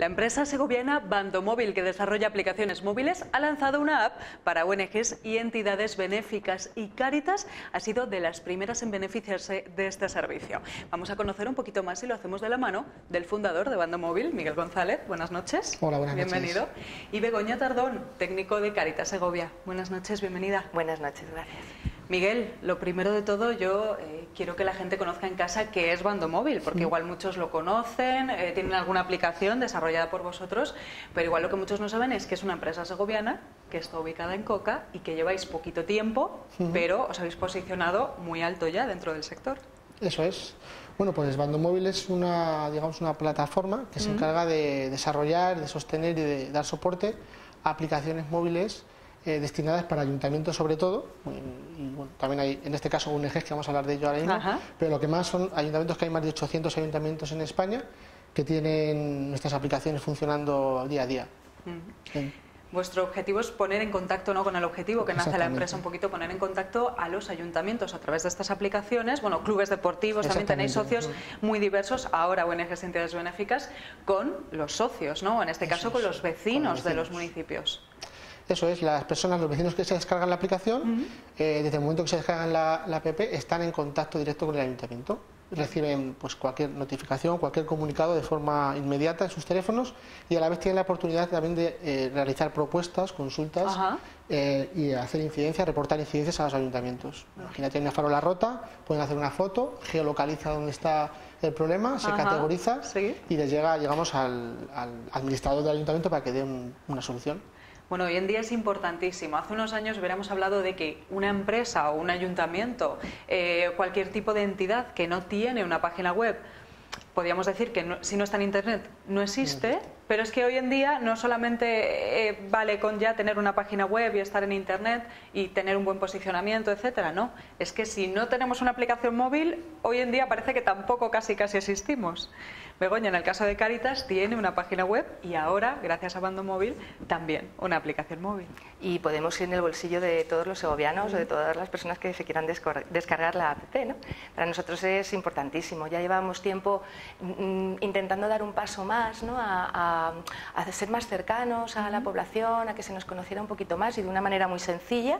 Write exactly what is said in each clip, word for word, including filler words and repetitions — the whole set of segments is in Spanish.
La empresa segoviana Bandomóvil, que desarrolla aplicaciones móviles, ha lanzado una app para O N Ges y entidades benéficas, y Cáritas ha sido de las primeras en beneficiarse de este servicio. Vamos a conocer un poquito más y lo hacemos de la mano del fundador de Bandomóvil, Miguel González. Buenas noches. Hola, buenas noches. Bienvenido. Y Begoña Tardón, técnico de Cáritas Segovia. Buenas noches, bienvenida. Buenas noches, gracias. Miguel, lo primero de todo, yo eh, quiero que la gente conozca en casa qué es Bandomóvil, porque mm. igual muchos lo conocen, eh, tienen alguna aplicación desarrollada por vosotros, pero igual lo que muchos no saben es que es una empresa segoviana que está ubicada en Coca y que lleváis poquito tiempo, mm. pero os habéis posicionado muy alto ya dentro del sector. Eso es. Bueno, pues Bandomóvil es una, digamos, una plataforma que se mm. encarga de desarrollar, de sostener y de dar soporte a aplicaciones móviles Eh, destinadas para ayuntamientos sobre todo, y, y bueno, también hay en este caso O N Ges, que vamos a hablar de ello ahora mismo. Ajá. Pero lo que más son ayuntamientos, que hay más de ochocientos ayuntamientos en España que tienen nuestras aplicaciones funcionando día a día. Uh-huh. Sí. Vuestro objetivo es poner en contacto, ¿no?, con el objetivo que nace la empresa un poquito, poner en contacto a los ayuntamientos a través de estas aplicaciones, bueno, clubes deportivos, también tenéis socios muy diversos, ahora O N Ges y entidades benéficas, con los socios, ¿no?, en este caso Eso con los vecinos, con vecinos de los municipios. Eso es, las personas, los vecinos que se descargan la aplicación, uh-huh. eh, desde el momento que se descargan la, la app, están en contacto directo con el ayuntamiento. Reciben pues cualquier notificación, cualquier comunicado de forma inmediata en sus teléfonos, y a la vez tienen la oportunidad también de eh, realizar propuestas, consultas uh-huh. eh, y hacer incidencias, reportar incidencias a los ayuntamientos. Uh-huh. Imagínate una farola rota, pueden hacer una foto, geolocaliza dónde está el problema, se uh-huh. categoriza ¿Sí? y les llega, llegamos al, al administrador del ayuntamiento para que dé un, una solución. Bueno, hoy en día es importantísimo. Hace unos años hubiéramos hablado de que una empresa o un ayuntamiento, eh, cualquier tipo de entidad que no tiene una página web, podríamos decir que no, si no está en Internet no existe, pero es que hoy en día no solamente eh, vale con ya tener una página web y estar en Internet y tener un buen posicionamiento, etcétera, no. Es que si no tenemos una aplicación móvil, hoy en día parece que tampoco casi casi existimos. Begoña, en el caso de Cáritas, tiene una página web y ahora, gracias a Bandomóvil, también una aplicación móvil. Y podemos ir en el bolsillo de todos los segovianos o de todas las personas que se quieran descargar la app, ¿no? Para nosotros es importantísimo. Ya llevamos tiempo mm, intentando dar un paso más, ¿no?, a, a, a ser más cercanos a la población, a que se nos conociera un poquito más y de una manera muy sencilla.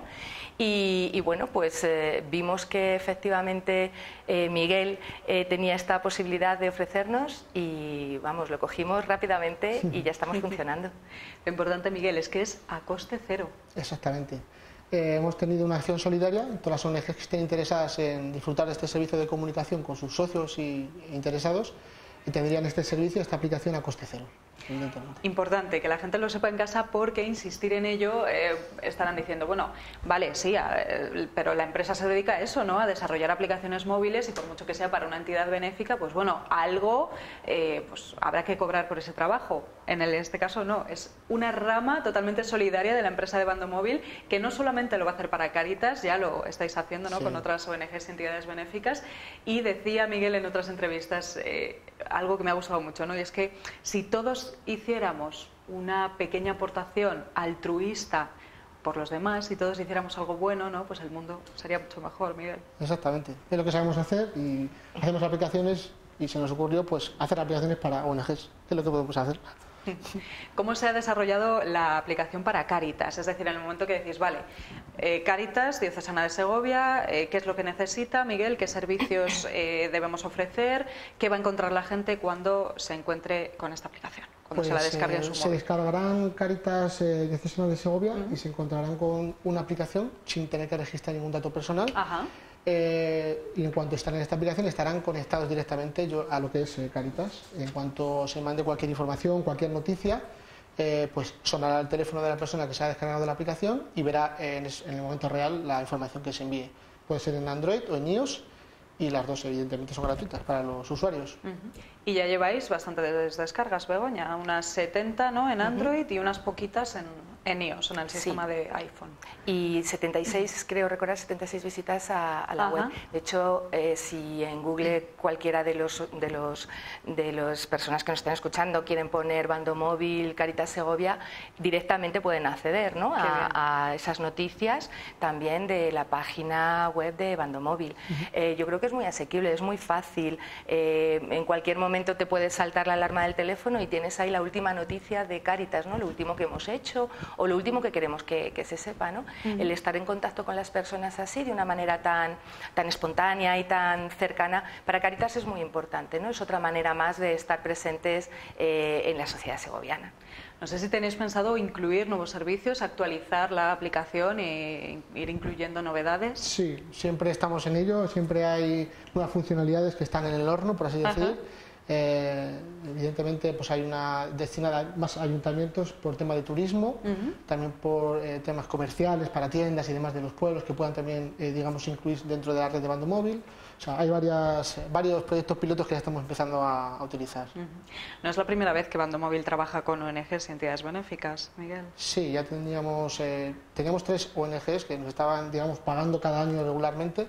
Y, y bueno, pues eh, vimos que efectivamente eh, Miguel eh, tenía esta posibilidad de ofrecernos, y vamos, lo cogimos rápidamente y ya estamos funcionando. Lo importante, Miguel, es que es a coste cero. Exactamente. Eh, hemos tenido una acción solidaria, todas las O N Ges que estén interesadas en disfrutar de este servicio de comunicación con sus socios y interesados, y tendrían este servicio, esta aplicación a coste cero. Importante que la gente lo sepa en casa, porque insistir en ello eh, estarán diciendo, bueno, vale, sí, a, eh, pero la empresa se dedica a eso, ¿no?, a desarrollar aplicaciones móviles, y por mucho que sea para una entidad benéfica, pues bueno, algo eh, pues habrá que cobrar por ese trabajo. En, el, en este caso no, es una rama totalmente solidaria de la empresa de Bandomóvil, que no solamente lo va a hacer para Cáritas, ya lo estáis haciendo, ¿no?, sí, con otras O N Ges y entidades benéficas. Y decía Miguel en otras entrevistas eh, algo que me ha gustado mucho, ¿no?, y es que si todos hiciéramos una pequeña aportación altruista por los demás, y todos hiciéramos algo bueno, ¿no?, pues el mundo sería mucho mejor, Miguel. Exactamente, es lo que sabemos hacer, y hacemos aplicaciones, y se nos ocurrió pues hacer aplicaciones para O N Ges, que es lo que podemos hacer. ¿Cómo se ha desarrollado la aplicación para Cáritas? Es decir, en el momento que decís, vale, eh, Cáritas, Diocesana de Segovia, eh, ¿qué es lo que necesita, Miguel? ¿Qué servicios eh, debemos ofrecer? ¿Qué va a encontrar la gente cuando se encuentre con esta aplicación? Cuando pues, se la descargue en su eh, móvil. Se descargarán Cáritas eh, Diocesana de Segovia uh-huh. y se encontrarán con una aplicación sin tener que registrar ningún dato personal. Ajá. Eh, y en cuanto están en esta aplicación estarán conectados directamente yo, a lo que es eh, Cáritas. En cuanto se mande cualquier información, cualquier noticia, eh, pues sonará el teléfono de la persona que se ha descargado la aplicación y verá eh, en, en el momento real la información que se envíe. Puede ser en Android o en iOS, y las dos evidentemente son gratuitas para los usuarios. Uh-huh. Y ya lleváis bastantes descargas, Begoña, unas setenta, ¿no?, en Android uh-huh. y unas poquitas en, En iOS, en el sistema Sí. de iPhone. Y setenta y seis, creo recordar, setenta y seis visitas a, a la Ajá. web. De hecho, eh, si en Google cualquiera de los de los de las personas que nos están escuchando quieren poner Bando Móvil, Cáritas Segovia, directamente pueden acceder, ¿no?, a, a esas noticias también de la página web de Bando Móvil. Uh-huh. eh, yo creo que es muy asequible, es muy fácil. Eh, en cualquier momento te puede saltar la alarma del teléfono y tienes ahí la última noticia de Cáritas, ¿no?, lo último que hemos hecho o lo último que queremos que, que se sepa, ¿no? Uh-huh. El estar en contacto con las personas así, de una manera tan, tan espontánea y tan cercana, para Cáritas es muy importante, ¿no? Es otra manera más de estar presentes eh, en la sociedad segoviana. No sé si tenéis pensado incluir nuevos servicios, actualizar la aplicación e ir incluyendo novedades. Sí, siempre estamos en ello, siempre hay nuevas funcionalidades que están en el horno, por así decir. Eh, evidentemente pues hay una destinada a más ayuntamientos por tema de turismo, uh-huh. también por eh, temas comerciales para tiendas y demás de los pueblos que puedan también eh, digamos incluir dentro de la red de Bando Móvil. O sea, hay varias, varios proyectos pilotos que ya estamos empezando a, a utilizar. Uh-huh. No es la primera vez que Bando Móvil trabaja con O N Ges y entidades benéficas, Miguel. Sí, ya teníamos eh, teníamos tres O N Ges que nos estaban digamos pagando cada año regularmente.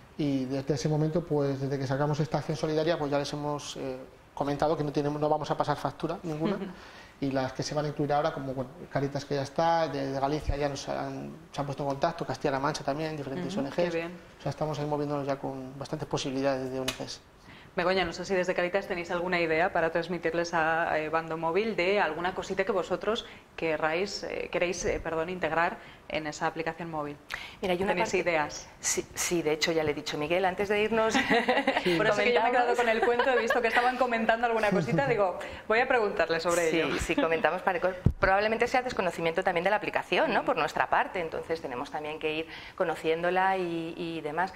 Y desde ese momento, pues desde que sacamos esta acción solidaria, pues ya les hemos eh, comentado que no tenemos, no vamos a pasar factura ninguna. Uh-huh. Y las que se van a incluir ahora, como bueno, Cáritas que ya está, de, de Galicia ya nos han, se han puesto en contacto, Castilla-La Mancha también, diferentes uh-huh, O N Ges. Qué bien. O sea, estamos ahí moviéndonos ya con bastantes posibilidades de O N Ges. Begoña, no sé si desde Cáritas tenéis alguna idea para transmitirles a eh, Bando Móvil de alguna cosita que vosotros queráis, eh, queréis eh, perdón, integrar en esa aplicación móvil. Mira, hay una ¿Tenéis parte... ideas? Sí, sí, de hecho ya le he dicho, Miguel, antes de irnos... Sí. Por eso que yo me he quedado con el cuento, he visto que estaban comentando alguna cosita, digo, voy a preguntarle sobre sí, ello. Sí, comentamos, para... probablemente sea desconocimiento también de la aplicación, ¿no?, por nuestra parte, entonces tenemos también que ir conociéndola y, y demás,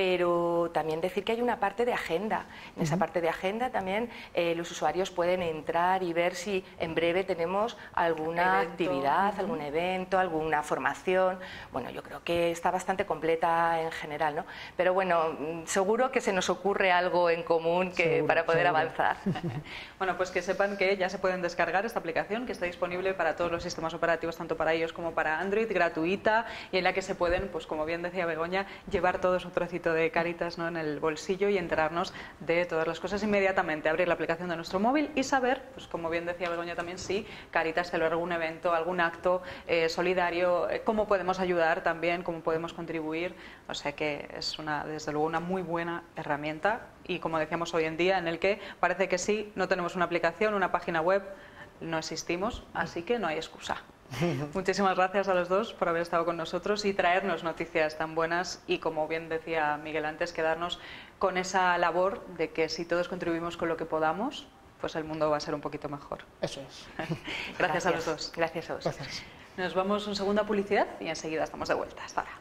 pero también decir que hay una parte de agenda. En esa uh-huh. parte de agenda también eh, los usuarios pueden entrar y ver si en breve tenemos alguna evento. actividad, uh-huh. algún evento, alguna formación. Bueno, yo creo que está bastante completa en general, ¿no? Pero bueno, seguro que se nos ocurre algo en común que, seguro, para poder seguro. avanzar. Bueno, pues que sepan que ya se pueden descargar esta aplicación, que está disponible para todos los sistemas operativos, tanto para iOS como para Android, gratuita, y en la que se pueden, pues como bien decía Begoña, llevar todo su trocito de Cáritas, ¿no?, en el bolsillo y enterarnos de todas las cosas inmediatamente, abrir la aplicación de nuestro móvil y saber, pues como bien decía Begoña también, si Cáritas celebra algún evento, algún acto eh, solidario, eh, cómo podemos ayudar también, cómo podemos contribuir. O sea que es una, desde luego una muy buena herramienta y, como decíamos, hoy en día en el que parece que sí, no tenemos una aplicación, una página web, no existimos, así que no hay excusa. Muchísimas gracias a los dos por haber estado con nosotros y traernos noticias tan buenas y, como bien decía Miguel antes, quedarnos con esa labor de que si todos contribuimos con lo que podamos, pues el mundo va a ser un poquito mejor. Eso es. Gracias, gracias a los dos. Gracias a vosotros. Gracias. Nos vamos un segundo a publicidad y enseguida estamos de vuelta. Hasta ahora.